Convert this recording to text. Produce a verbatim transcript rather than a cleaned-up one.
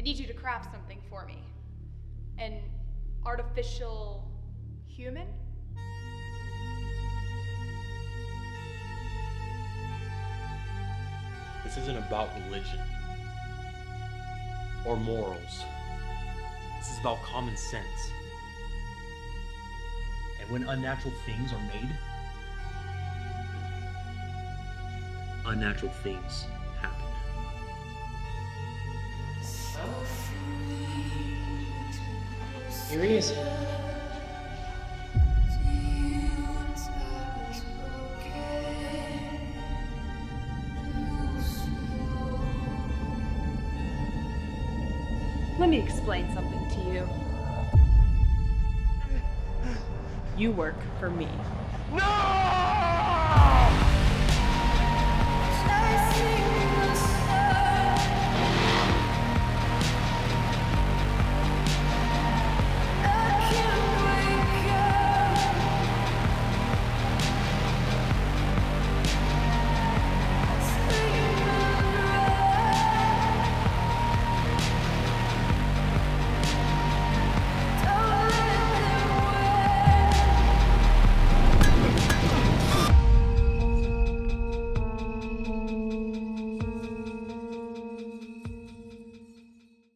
I need you to craft something for me. An artificial human? This isn't about religion or morals. This is about common sense. And when unnatural things are made, unnatural things happen. Here he is. Let me explain something to you. You work for me. No!